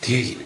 Τι έγινε?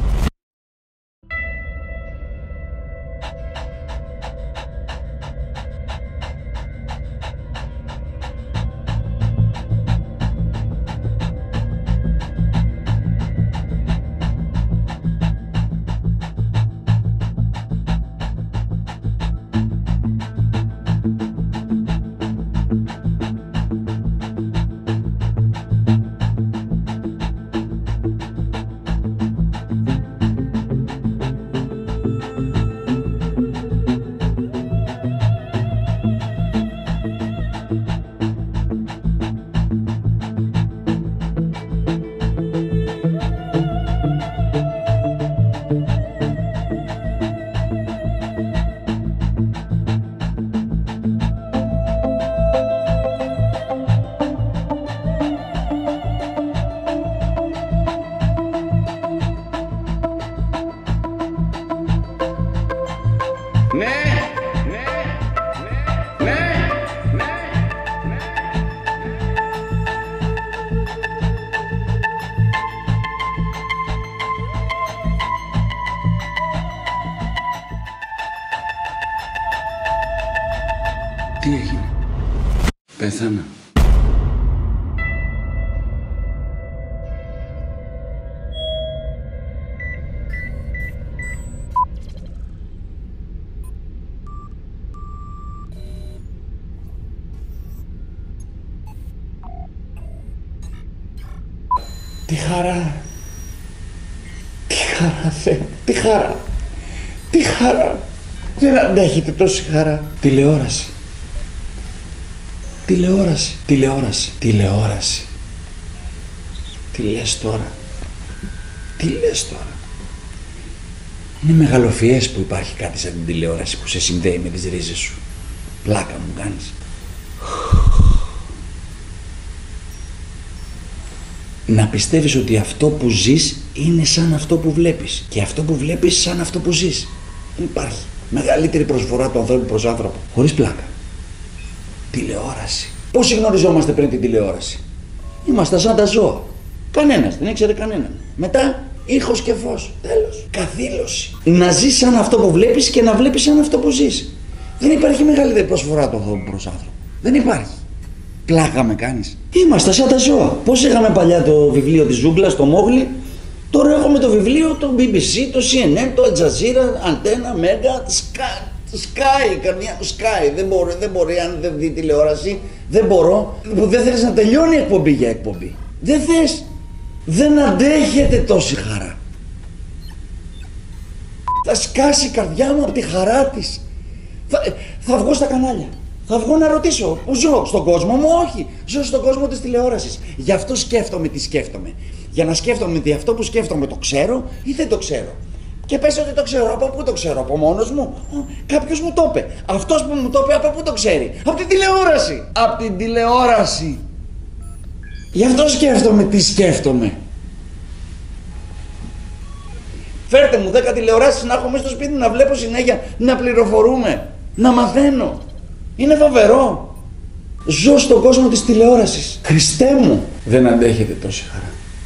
Τι έγινε? Πέθανα. Τι χαρά. Τι χαρά, Θεέ μου. Τι χαρά. Τι χαρά. Δεν αντέχετε τόση χαρά. Τηλεόραση. Τηλεόραση. Τηλεόραση. Τηλεόραση. Τι λες τώρα? Τι λες τώρα? Είναι μεγαλοφιές που υπάρχει κάτι σαν την τηλεόραση που σε συνδέει με τις ρίζες σου. Πλάκα μου κάνεις. Να πιστεύεις ότι αυτό που ζεις είναι σαν αυτό που βλέπεις και αυτό που βλέπεις σαν αυτό που ζεις. Δεν υπάρχει μεγαλύτερη προσφορά του ανθρώπου προς άνθρωπο. Χωρίς πλάκα. Τηλεόραση. Πόσοι γνωριζόμαστε πριν την τηλεόραση? Ήμασταν σαν τα ζώα. Κανένας, δεν ήξερε κανέναν. Μετά ήχος και φως. Τέλος. Καθήλωση. Να ζεις σαν αυτό που βλέπεις και να βλέπεις σαν αυτό που ζεις. Δεν υπάρχει μεγαλύτερη προσφορά του ανθρώπου προς άνθρωπο. Δεν υπάρχει. Πλάκα με κάνεις. Ήμασταν σαν τα ζώα. Πώς είχαμε παλιά το βιβλίο της Ζούγκλας, το Μόγλι, τώρα έχουμε το βιβλίο, το BBC, το CNN, το Al Jazeera, Αντένα, Μέγα, Sky, καρδιά μου, Sky. Δεν μπορεί, αν δεν δει τηλεόραση, δεν μπορώ. Δεν θέλεις να τελειώνει η εκπομπή για εκπομπή. Δεν θες. Δεν αντέχετε τόση χαρά. Θα σκάσει η καρδιά μου από τη χαρά της. Θα βγω στα κανάλια. Θα βγω να ρωτήσω, που ζω στον κόσμο μου? Όχι, ζω στον κόσμο της τηλεόρασης. Γι' αυτό σκέφτομαι τι σκέφτομαι. Για να σκέφτομαι ότι αυτό που σκέφτομαι το ξέρω ή δεν το ξέρω. Και πες ότι το ξέρω. Από πού το ξέρω? Από μόνος μου? Κάποιος μου το είπε. Αυτός που μου το είπε, από πού το ξέρει? Από την τηλεόραση. Από την τηλεόραση. Γι' αυτό σκέφτομαι τι σκέφτομαι. Φέρτε μου 10 τηλεοράσεις να έχω μέσα στο σπίτι, να βλέπω συνέχεια, να πληροφορούμε, να μαθαίνω. Είναι φοβερό. Ζω στον κόσμο της τηλεόρασης. Χριστέ μου. Δεν αντέχετε τόση χαρά.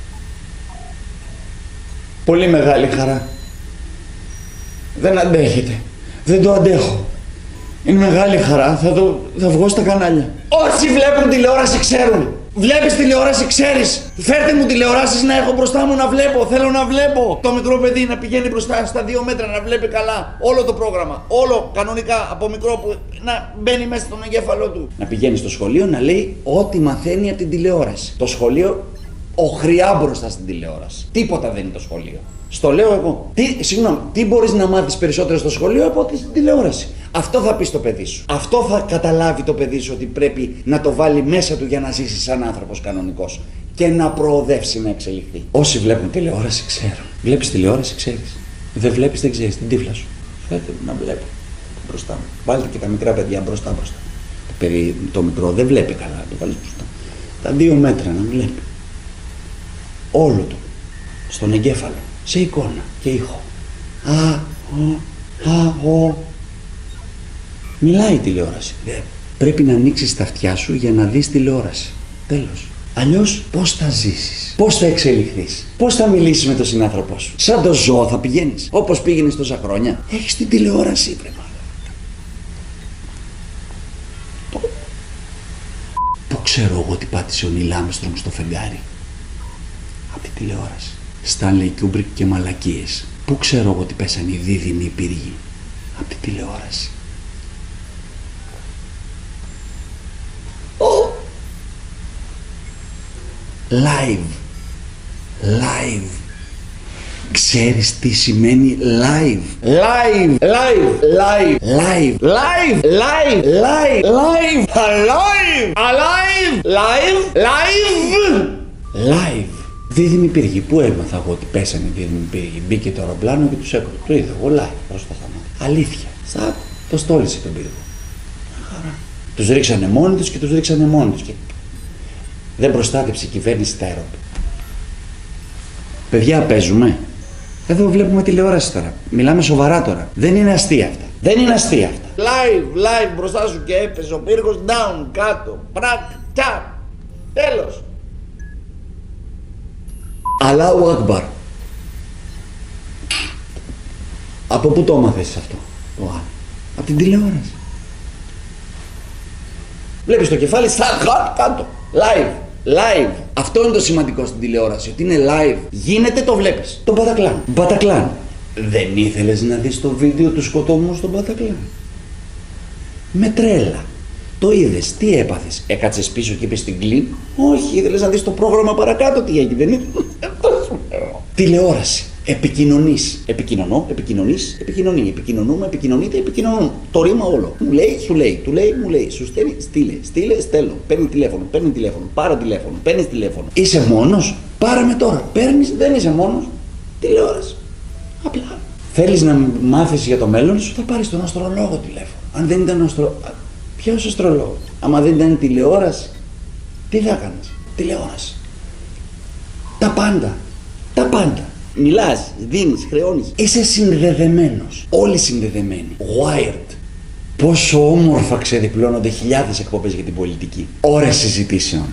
Πολύ μεγάλη χαρά. Δεν αντέχετε. Δεν το αντέχω. Είναι μεγάλη χαρά. Θα βγω στα κανάλια. Όσοι βλέπουν τηλεόραση ξέρουν. Βλέπεις τηλεόραση, ξέρεις. Φέρτε μου τηλεοράσεις να έχω μπροστά μου να βλέπω. Θέλω να βλέπω. Το μικρό παιδί να πηγαίνει μπροστά στα 2 μέτρα να βλέπει καλά όλο το πρόγραμμα. Όλο κανονικά από μικρό που να μπαίνει μέσα στον εγκέφαλό του. Να πηγαίνει στο σχολείο να λέει ό,τι μαθαίνει από την τηλεόραση. Το σχολείο οχριά μπροστά στην τηλεόραση. Τίποτα δεν είναι το σχολείο. Στο λέω εγώ. Τι μπορείς να μάθεις περισσότερο στο σχολείο από ότι στην τηλεόραση? Αυτό θα πει στο παιδί σου. Αυτό θα καταλάβει το παιδί σου, ότι πρέπει να το βάλει μέσα του για να ζήσει σαν άνθρωπος κανονικός και να προοδεύσει, να εξελιχθεί. Όσοι βλέπουν τηλεόραση ξέρουν. Βλέπεις τηλεόραση, ξέρεις. Δεν βλέπεις, δεν ξέρεις την τύφλα σου. Φέρτε μου να βλέπω μπροστά μου. Βάλτε και τα μικρά παιδιά μπροστά. Το παιδί το μικρό δεν βλέπει καλά, το βάλεις μπροστά. Τα 2 μέτρα να βλέπει. Όλο το. Στον εγκέφαλο. Σε εικόνα και ήχο. Μιλάει η τηλεόραση. Πρέπει να ανοίξεις τα αυτιά σου για να δεις τηλεόραση. Τέλος. Αλλιώς πώς θα ζήσεις? Πώς θα εξελιχθείς? Πώς θα μιλήσεις με τον συνάνθρωπό σου? Σαν το ζώο θα πηγαίνεις? Όπως πήγαινες τόσα χρόνια? Έχεις την τηλεόραση, βρε μάλλον. Πού ξέρω εγώ τι πάτησε ο Νίλ Άρμστρονγκ στο φεγγάρι? Από τη τηλεόραση. Στάνλεϊ Κιούμπρικ και μαλακίες. Πού ξέρω εγώ τι πέσανε οι δίδυμοι πύργοι? Από τη τηλεόραση. Live. Live. Ξέρεις τι σημαίνει live? Live. Live. Live. Live. Live. Live. Live. Live. Alive. Alive. Live. Live. Live. Δίδυμοι πύργοι. Πού έμαθα εγώ ότι πέσανε οι δίδυμοι πύργοι? Μπήκε το αεροπλάνο και τους έκοψε. Το είδα εγώ live μπροστά στα μάτια. Αλήθεια. Σαν το στόλισε τον πύργο. Τους ρίξανε μόνοι τους και τους ρίξανε μόνοι τους. Και δεν προστάτεψε η κυβέρνηση τα αερόπλανα. Παιδιά, παίζουμε. Εδώ βλέπουμε τηλεόραση τώρα. Μιλάμε σοβαρά τώρα. Δεν είναι αστεία αυτά. Δεν είναι αστεία αυτά. Live μπροστά σου και έπεσε ο πύργος. Down, κάτω. Πρακ, τσαπ. Τέλος. Αλάου Ακμπαρ. Από πού το έμαθες αυτό? Από την τηλεόραση. Βλέπεις το κεφάλι στα κάτω. Live. Live. Αυτό είναι το σημαντικό στην τηλεόραση. Ότι είναι live. Γίνεται, το βλέπεις. Το Μπατακλάν. Μπατακλάν. Δεν ήθελες να δεις το βίντεο του σκοτωμού στον Μπατακλάν? Με τρέλα. Το είδες. Τι έπαθες? Έκατσες πίσω και είπες στην κλίν? Όχι, ήθελες να δεις το πρόγραμμα παρακάτω. Τι έγινε? Δεν είναι? Τηλεόραση. Επικοινωνείς. Επικοινωνώ, επικοινωνείς, επικοινωνεί. Επικοινωνούμε, επικοινωνείτε, επικοινωνούν. Το ρήμα όλο. Μου λέει, σου λέει, του λέει, μου λέει. Σου στέλνει, στείλε, στέλνω. Παίρνει τηλέφωνο, πάρω τηλέφωνο, παίρνει τηλέφωνο. Είσαι μόνος? Πάρε με τώρα. Παίρνεις, δεν είσαι μόνος. Τηλεόραση. Απλά. Θέλεις να μάθεις για το μέλλον σου? Θα πάρεις τον αστρολόγο τηλέφωνο. Αν δεν ήταν ποιος αστρολόγος? Άμα δεν ήταν τηλεόραση, τι θα έκανες? Τηλεόραση. Τα πάντα. Τα πάντα. Μιλάς, δίνεις, χρεώνεις. Είσαι συνδεδεμένος. Όλοι συνδεδεμένοι. Wired. Πόσο όμορφα ξεδιπλώνονται χιλιάδες εκπομπές για την πολιτική. Ώρες συζητήσεων.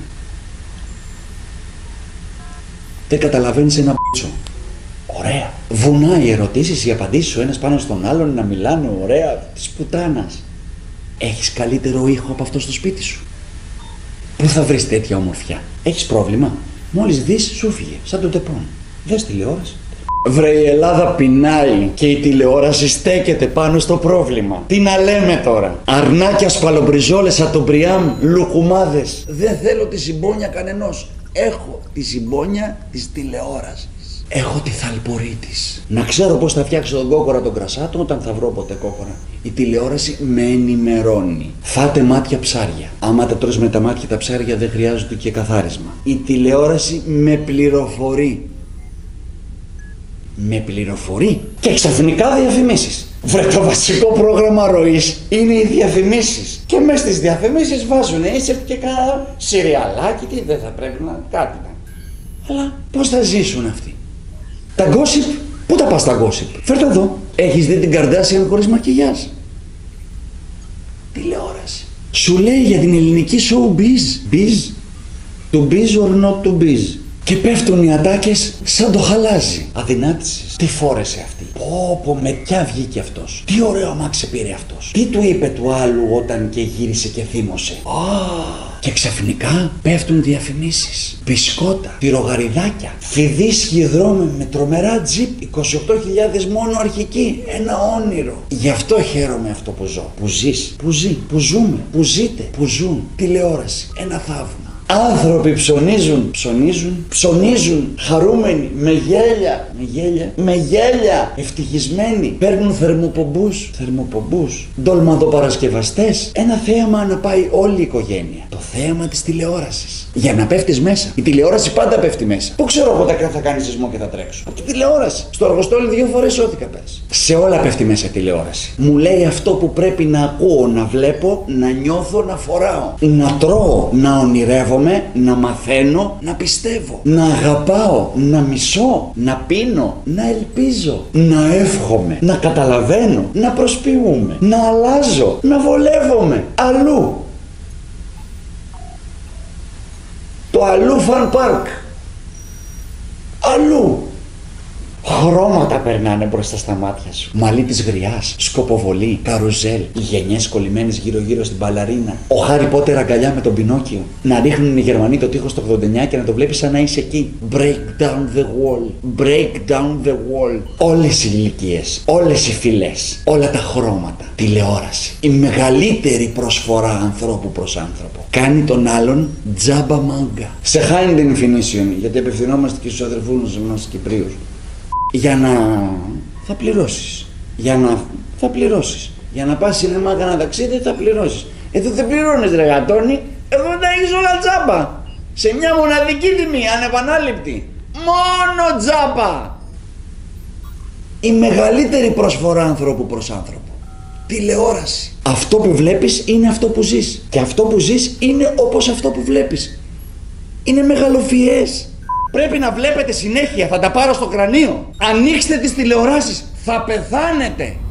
Δεν καταλαβαίνεις ένα μπίτσο. Ωραία. Βουνά οι ερωτήσεις, οι απαντήσεις ο ένας πάνω στον άλλον, να μιλάνε ωραία. Της πουτάνας. Έχεις καλύτερο ήχο από αυτό στο σπίτι σου? Πού θα βρεις τέτοια ομορφιά? Έχεις πρόβλημα? Μόλις δεις, σου φύγε. Σαν το τεπών. Δες τηλεόραση. Βρε, η Ελλάδα πεινάει και η τηλεόραση στέκεται πάνω στο πρόβλημα. Τι να λέμε τώρα? Αρνάκια, σπαλομπριζόλες, ατομπριάμ, λουκουμάδες. Δεν θέλω τη συμπόνια κανενός. Έχω τη συμπόνια της τηλεόρασης. Έχω τη θαλπορή της. Να ξέρω πώς θα φτιάξω τον κόκορα τον κρασάτο όταν θα βρω ποτέ κόκορα. Η τηλεόραση με ενημερώνει. Φάτε μάτια ψάρια. Άμα τα τρως με τα μάτια τα ψάρια δεν χρειάζεται και καθάρισμα. Η τηλεόραση με πληροφορεί. Με πληροφορεί και ξαφνικά διαφημίσεις. Βρε, το βασικό πρόγραμμα ροής είναι οι διαφημίσεις. Και μέσα στις διαφημίσεις βάζουν insert και κάνα σιριαλάκι. Τι δεν θα πρέπει να κάτι να. Αλλά πώς θα ζήσουν αυτοί? Τα gossip, πού τα πας τα gossip? Φέρτε εδώ. Έχεις δει την Καρντάσιαν χωρίς μακιγιάζ? Τηλεόραση. Σου λέει για την ελληνική showbiz. Biz. To biz or not to biz. Και πέφτουν οι ατάκες σαν το χαλάζι. Αδυνάτησες. Τι φόρεσε αυτή? Πω, με ποια βγήκε αυτός? Τι ωραίο αμάξι πήρε αυτός? Τι του είπε του άλλου όταν και γύρισε και θύμωσε? Και ξαφνικά πέφτουν διαφημίσεις. Μπισκότα, τυρογαριδάκια, φιδίσχοι δρόμοι με τρομερά τζιπ, 28.000 μόνο αρχική. Ένα όνειρο. Γι' αυτό χαίρομαι αυτό που ζω. Που ζεις, που ζει, που ζούμε, που ζείτε, που ζουν. Τηλεόραση. Ένα θαύμα. Άνθρωποι ψωνίζουν, χαρούμενοι, με γέλια, ευτυχισμένοι, παίρνουν θερμοπομπούς, ντολμαδοπαρασκευαστές. Ένα θέαμα να πάει όλη η οικογένεια. Το θέαμα της τηλεόρασης. Για να πέφτεις μέσα. Η τηλεόραση πάντα πέφτει μέσα. Πού ξέρω εγώ θα κάνει σεισμό και θα τρέξω? Από τη τηλεόραση. Στο αργοστόλι 2 φορές σώθηκα πες. Σε όλα πέφτει μέσα η τηλεόραση. Μου λέει αυτό που πρέπει να ακούω, να βλέπω, να νιώθω, να φοράω. Να τρώω, να ονειρεύομαι, να μαθαίνω, να πιστεύω. Να αγαπάω, να μισώ, να πίνω, να ελπίζω, να εύχομαι, να καταλαβαίνω, να προσποιούμε, να αλλάζω, να βολεύομαι. Αλλού. Το αλλού φαν πάρκ. χρώματα περνάνε μπροστά στα μάτια σου. Μαλλί της γριάς, σκοποβολή, καρουζέλ, οι γενιές κολλημένες γύρω-γύρω στην μπαλαρίνα. Ο Χάρι Πότερ αγκαλιά με τον Πινόκιο. Να ρίχνουν οι Γερμανοί το τείχος το 89 και να το βλέπεις σαν να είσαι εκεί. Break down the wall. Break down the wall. Όλες οι ηλικίες, όλες οι φυλές, όλα τα χρώματα. Τηλεόραση. Η μεγαλύτερη προσφορά ανθρώπου προς άνθρωπο. Κάνει τον άλλον τζάμπα μάγκα. Σε high definition, γιατί απευθυνόμαστε και στους αδερφούς μας Κυπρίους. Για να θα πληρώσεις. Θα πληρώσεις. Για να πας σινεμά κανένα ταξίδι θα πληρώσεις. Εδώ δεν πληρώνεις ρε γατόνι, εδώ τα έχεις όλα τζάμπα. Σε μια μοναδική τιμή, ανεπανάληπτη. Μόνο τζάμπα. Η μεγαλύτερη προσφορά ανθρώπου προς άνθρωπο. Τηλεόραση. Αυτό που βλέπεις είναι αυτό που ζεις. Και αυτό που ζεις είναι όπως αυτό που βλέπεις. Είναι μεγαλοφιές. Πρέπει να βλέπετε συνέχεια, θα τα πάρω στο κρανίο. Ανοίξτε τις τηλεοράσεις, θα πεθάνετε.